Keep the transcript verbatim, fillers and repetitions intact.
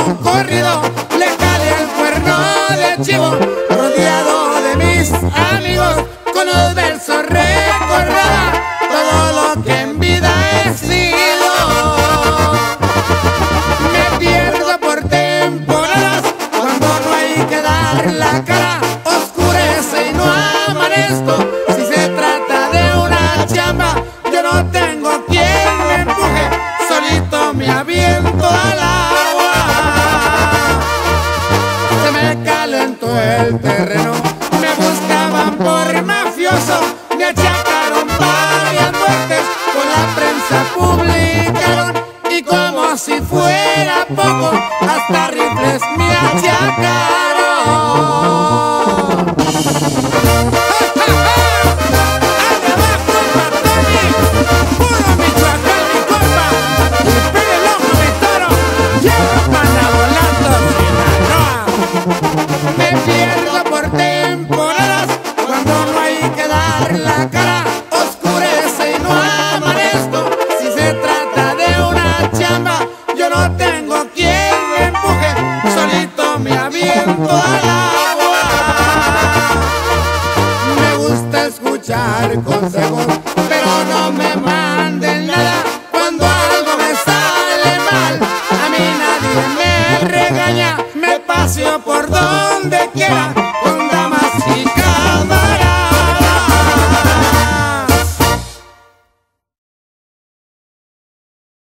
un corrido, le jalé el cuerno de chivo, rodeado de mis amigos, con los versos recordaba todo lo que en vida he sido. Me pierdo por temporadas cuando no hay que dar la cara, oscurece y no amanezco. Si se trata de una chamba, yo no tengo quien me empuje, solito me aviento al agua. Se me calentó el terreno, me buscaban por mafioso, me achacaron varias muertes, con la prensa publicaron, y como si fuera poco, hasta rifles me achacaron.